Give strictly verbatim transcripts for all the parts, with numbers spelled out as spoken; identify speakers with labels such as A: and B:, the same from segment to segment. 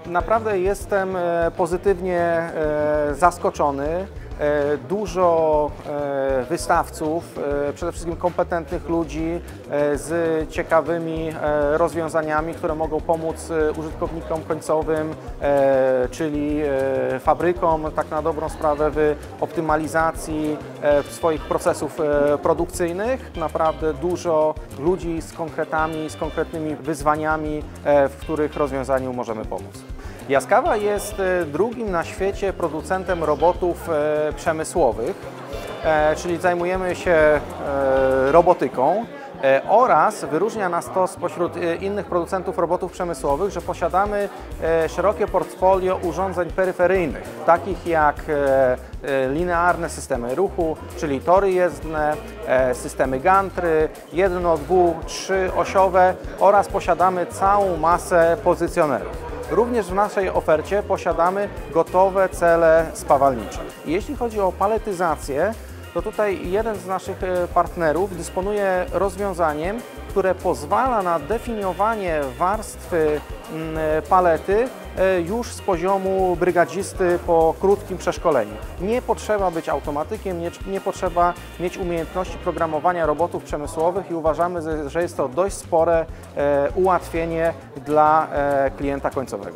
A: Naprawdę jestem pozytywnie zaskoczony. Dużo wystawców, przede wszystkim kompetentnych ludzi z ciekawymi rozwiązaniami, które mogą pomóc użytkownikom końcowym, czyli fabrykom, tak na dobrą sprawę w optymalizacji swoich procesów produkcyjnych. Naprawdę dużo ludzi z konkretami, z konkretnymi wyzwaniami, w których rozwiązaniu możemy pomóc. Yaskawa jest drugim na świecie producentem robotów przemysłowych, czyli zajmujemy się robotyką oraz wyróżnia nas to spośród innych producentów robotów przemysłowych, że posiadamy szerokie portfolio urządzeń peryferyjnych, takich jak linearne systemy ruchu, czyli tory jezdne, systemy gantry, jedno, dwu, trzyosiowe oraz posiadamy całą masę pozycjonerów. Również w naszej ofercie posiadamy gotowe cele spawalnicze. Jeśli chodzi o paletyzację, to tutaj jeden z naszych partnerów dysponuje rozwiązaniem, które pozwala na definiowanie warstwy palety już z poziomu brygadzisty po krótkim przeszkoleniu. Nie potrzeba być automatykiem, nie, nie potrzeba mieć umiejętności programowania robotów przemysłowych i uważamy, że jest to dość spore ułatwienie dla klienta końcowego.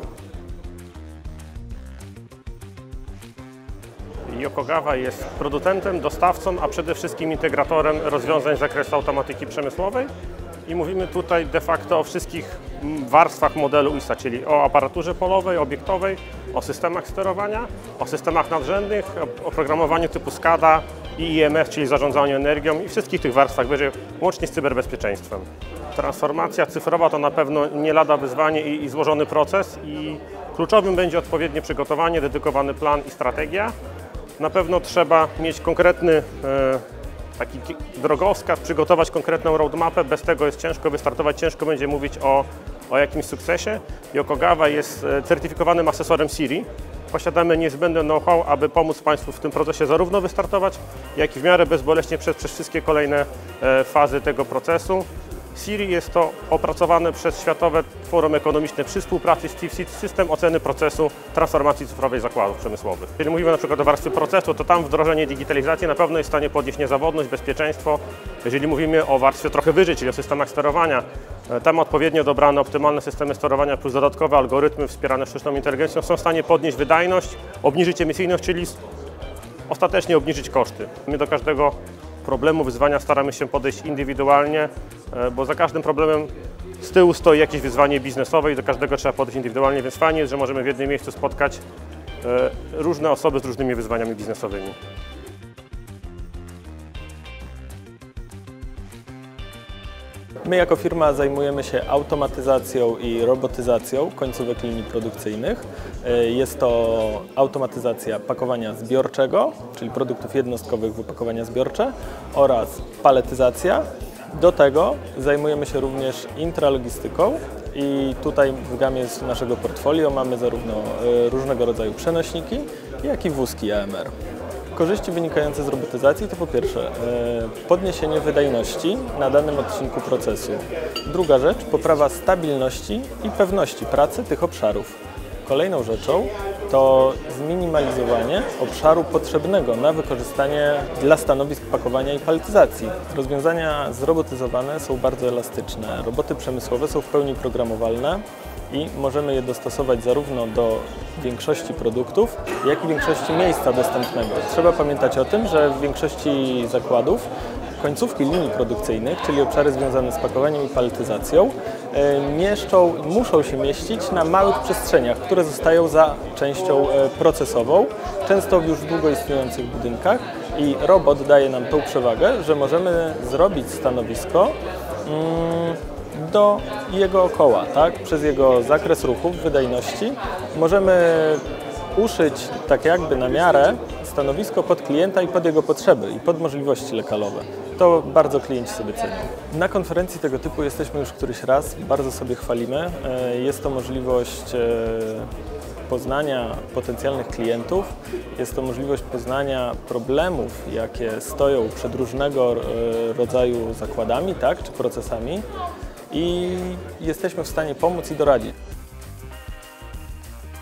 B: Yokogawa jest producentem, dostawcą, a przede wszystkim integratorem rozwiązań z zakresu automatyki przemysłowej. I mówimy tutaj de facto o wszystkich warstwach modelu I S A, czyli o aparaturze polowej, obiektowej, o systemach sterowania, o systemach nadrzędnych, o programowaniu typu SCADA i I M S, czyli zarządzaniu energią i wszystkich tych warstwach wyżej, łącznie z cyberbezpieczeństwem. Transformacja cyfrowa to na pewno nie lada wyzwanie i, i złożony proces i kluczowym będzie odpowiednie przygotowanie, dedykowany plan i strategia. Na pewno trzeba mieć konkretny e, taki drogowskaz, przygotować konkretną roadmapę, bez tego jest ciężko wystartować, ciężko będzie mówić o, o jakimś sukcesie. Yokogawa jest certyfikowanym asesorem Siri. Posiadamy niezbędne know-how, aby pomóc Państwu w tym procesie zarówno wystartować, jak i w miarę bezboleśnie przez, przez wszystkie kolejne e, fazy tego procesu. Siri jest to opracowane przez Światowe Forum Ekonomiczne przy współpracy z T I F C system oceny procesu transformacji cyfrowej zakładów przemysłowych. Jeżeli mówimy na przykład o warstwie procesu, to tam wdrożenie digitalizacji na pewno jest w stanie podnieść niezawodność, bezpieczeństwo. Jeżeli mówimy o warstwie trochę wyżej, czyli o systemach sterowania, tam odpowiednio dobrane optymalne systemy sterowania plus dodatkowe algorytmy wspierane sztuczną inteligencją są w stanie podnieść wydajność, obniżyć emisyjność, czyli ostatecznie obniżyć koszty. My do każdego problemu, wyzwania staramy się podejść indywidualnie, bo za każdym problemem z tyłu stoi jakieś wyzwanie biznesowe i do każdego trzeba podejść indywidualnie, więc fajnie jest, że możemy w jednym miejscu spotkać różne osoby z różnymi wyzwaniami biznesowymi.
C: My jako firma zajmujemy się automatyzacją i robotyzacją końcówek linii produkcyjnych. Jest to automatyzacja pakowania zbiorczego, czyli produktów jednostkowych wypakowania zbiorcze oraz paletyzacja. Do tego zajmujemy się również intralogistyką i tutaj w gamie naszego portfolio mamy zarówno różnego rodzaju przenośniki, jak i wózki A M R. Korzyści wynikające z robotyzacji to po pierwsze podniesienie wydajności na danym odcinku procesu. Druga rzecz, poprawa stabilności i pewności pracy tych obszarów. Kolejną rzeczą to zminimalizowanie obszaru potrzebnego na wykorzystanie dla stanowisk pakowania i paletyzacji. Rozwiązania zrobotyzowane są bardzo elastyczne. Roboty przemysłowe są w pełni programowalne i możemy je dostosować zarówno do większości produktów, jak i większości miejsca dostępnego. Trzeba pamiętać o tym, że w większości zakładów końcówki linii produkcyjnych, czyli obszary związane z pakowaniem i paletyzacją, mieszczą, muszą się mieścić na małych przestrzeniach, które zostają za częścią procesową, często w już długo istniejących budynkach i robot daje nam tą przewagę, że możemy zrobić stanowisko mm, do jego koła, tak? Przez jego zakres ruchów, wydajności. Możemy uszyć tak jakby na miarę stanowisko pod klienta i pod jego potrzeby i pod możliwości lokalowe. To bardzo klienci sobie cenią. Na konferencji tego typu jesteśmy już któryś raz, bardzo sobie chwalimy. Jest to możliwość poznania potencjalnych klientów, jest to możliwość poznania problemów, jakie stoją przed różnego rodzaju zakładami, tak, czy procesami i jesteśmy w stanie pomóc i doradzić.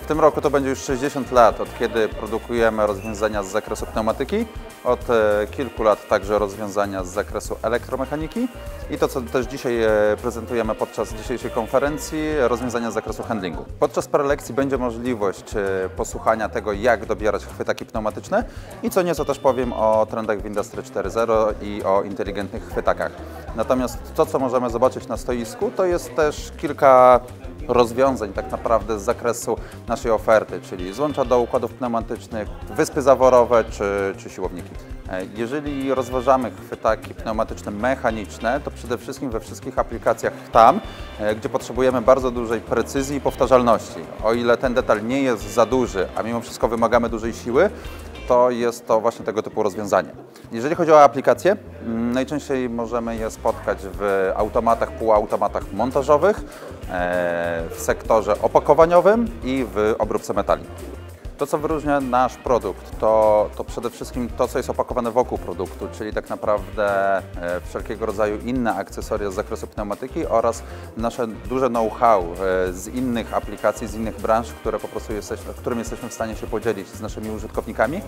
D: W tym roku to będzie już sześćdziesiąt lat, od kiedy produkujemy rozwiązania z zakresu pneumatyki, od kilku lat także rozwiązania z zakresu elektromechaniki i to, co też dzisiaj prezentujemy podczas dzisiejszej konferencji, rozwiązania z zakresu handlingu. Podczas prelekcji będzie możliwość posłuchania tego, jak dobierać chwytaki pneumatyczne i co nieco też powiem o trendach w Industry cztery zero i o inteligentnych chwytakach. Natomiast to, co możemy zobaczyć na stoisku, to jest też kilka rozwiązań tak naprawdę z zakresu naszej oferty, czyli złącza do układów pneumatycznych, wyspy zaworowe czy, czy siłowniki. Jeżeli rozważamy chwytaki pneumatyczne mechaniczne, to przede wszystkim we wszystkich aplikacjach tam, gdzie potrzebujemy bardzo dużej precyzji i powtarzalności. O ile ten detal nie jest za duży, a mimo wszystko wymagamy dużej siły, to jest to właśnie tego typu rozwiązanie. Jeżeli chodzi o aplikacje, najczęściej możemy je spotkać w automatach, półautomatach montażowych, w sektorze opakowaniowym i w obróbce metali. To, co wyróżnia nasz produkt, to, to przede wszystkim to, co jest opakowane wokół produktu, czyli tak naprawdę wszelkiego rodzaju inne akcesoria z zakresu pneumatyki oraz nasze duże know-how z innych aplikacji, z innych branż, które po prostu jesteśmy, którym jesteśmy w stanie się podzielić z naszymi użytkownikami.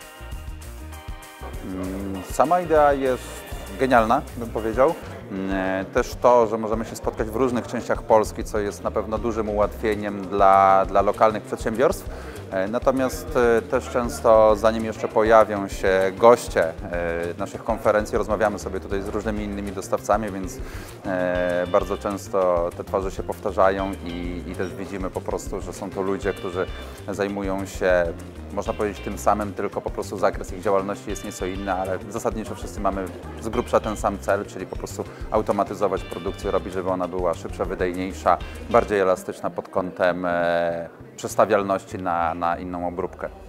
D: Sama idea jest genialna, bym powiedział. Też to, że możemy się spotkać w różnych częściach Polski, co jest na pewno dużym ułatwieniem dla, dla lokalnych przedsiębiorstw. Natomiast też często, zanim jeszcze pojawią się goście naszych konferencji, rozmawiamy sobie tutaj z różnymi innymi dostawcami, więc bardzo często te twarze się powtarzają i, i też widzimy po prostu, że są to ludzie, którzy zajmują się, można powiedzieć, tym samym, tylko po prostu zakres ich działalności jest nieco inny, ale zasadniczo wszyscy mamy z grubsza ten sam cel, czyli po prostu automatyzować produkcję, robić, żeby ona była szybsza, wydajniejsza, bardziej elastyczna pod kątem przestawialności na, na inną obróbkę.